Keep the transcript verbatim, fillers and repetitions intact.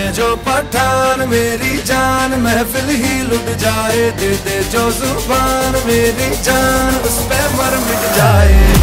मैं जो पठान मेरी जान महफिल ही लुट जाए, दे दे जो जुबान मेरी जान उस पे मर मिट जाए।